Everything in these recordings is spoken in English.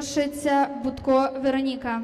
Запрошується Будко Вероніка.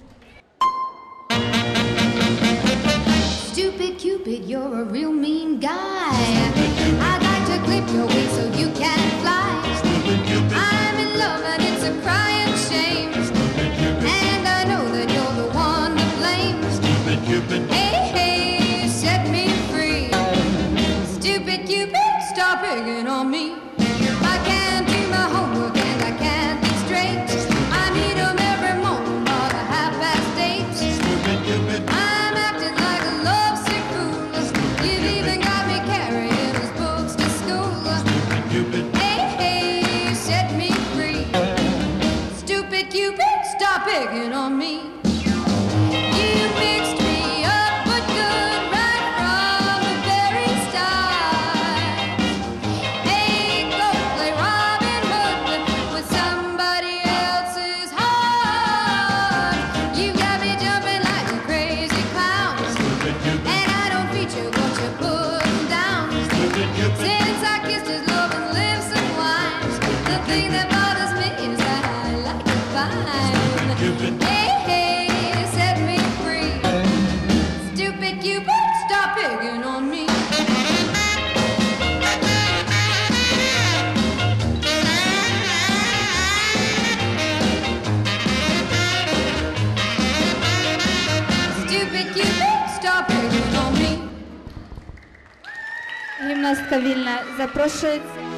Stupid Cupid, you're a real mean guy. I'd like to clip your wings so you can fly. I'm in love and it's a crying shame. And I know that you're the one to blame. Hey, hey, set me free. Stupid Cupid, stop picking on me. I can't do my homework and I can't think straight. I need 'em every morning about 8:30. I'm acting like a lovesick fool. You've even got me carrying his books to school. Hey, hey, set me free. Stupid Cupid, stop picking on me. You mixed me up but good right from the very start. Hey, go play Robin Hood with somebody else's heart. You got me jumping like a crazy clown, and I don't feature what you're putting down. Since I kissed his loving lips and wine, the thing that bothers me is that I like it fine. Hey, hey, set me free. Stupid Cupid, stop picking on me. Stupid Cupid, stop picking on me. Гімнастка вільна. Запрошується